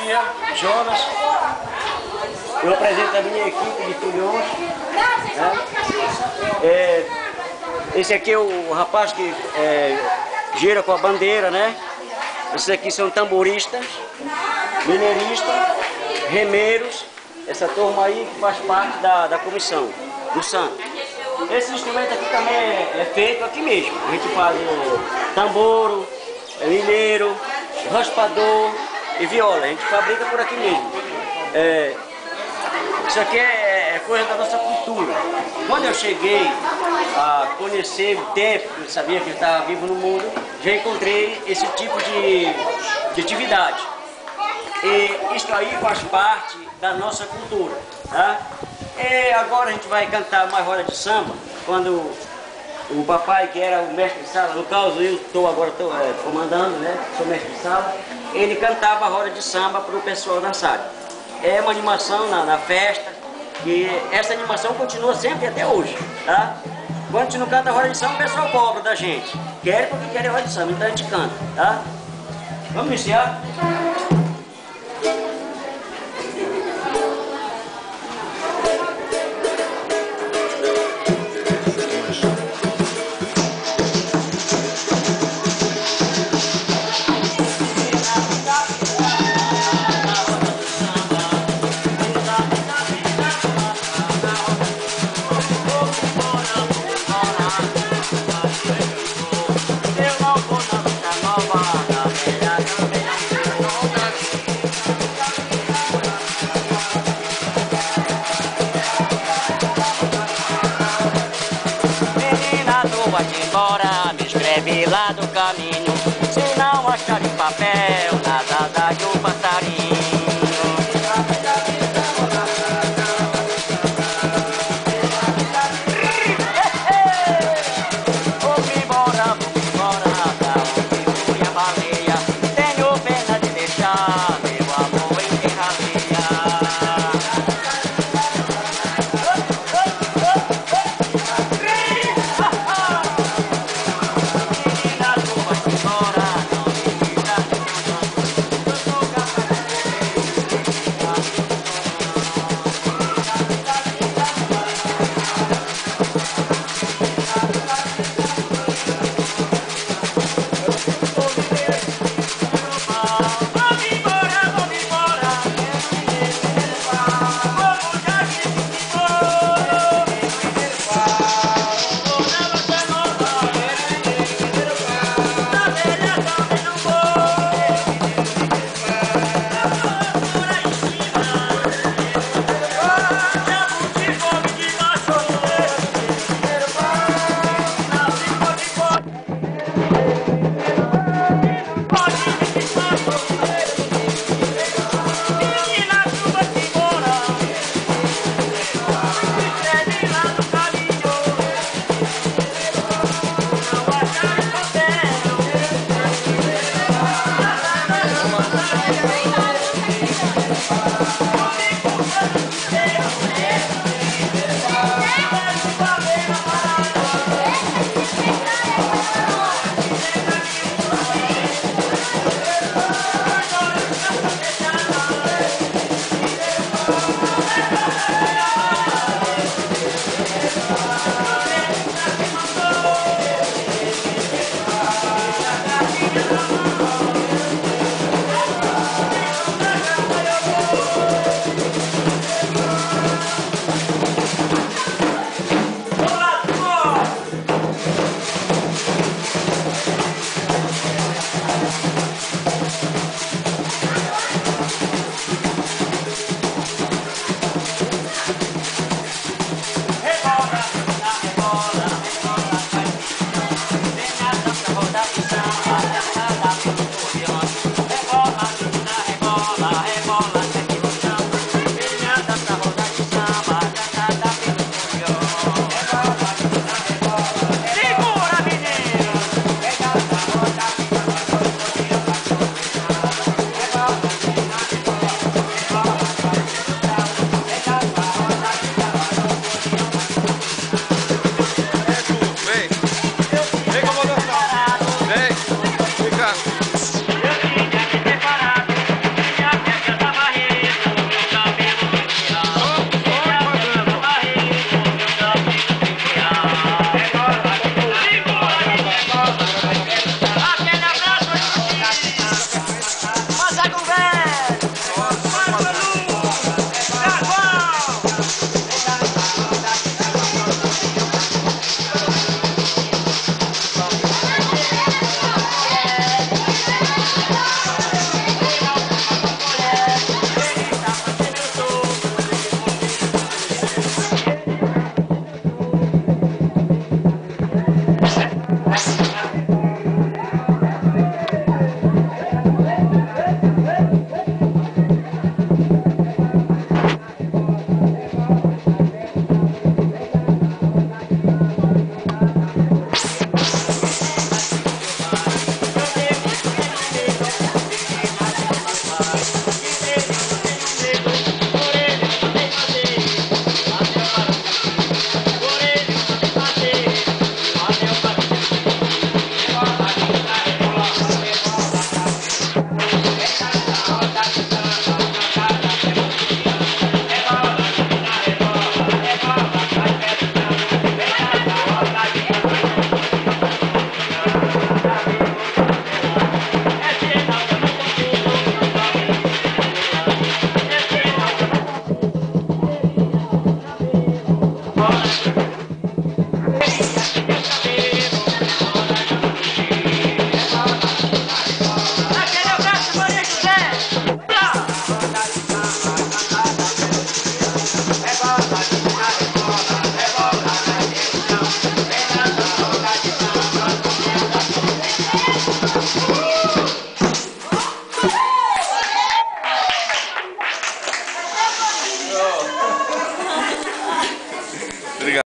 dia, Jonas. Eu apresento a minha equipe de tulhões. Né? Esse aqui é o rapaz que gira com a bandeira, né? Esses aqui são tamboristas, mineiristas, remeiros. Essa turma aí que faz parte da comissão do santo. Esse instrumento aqui também é feito aqui mesmo. A gente faz tamboro, mineiro, raspador e viola. A gente fabrica por aqui mesmo. Isso aqui é coisa da nossa cultura. Quando eu cheguei a conhecer o tempo, eu sabia que ele estava vivo no mundo, já encontrei esse tipo de atividade. E isso aí faz parte da nossa cultura. Tá? Agora a gente vai cantar mais roda de samba, quando o papai, que era o mestre de sala, no caso eu estou comandando, né? Sou mestre de sala, ele cantava a roda de samba para o pessoal dançar. É uma animação na festa, e essa animação continua sempre até hoje. Tá? Quando a gente não canta a roda de samba, o pessoal cobra da gente. Quer porque quer a roda de samba, então a gente canta. Tá? Vamos iniciar?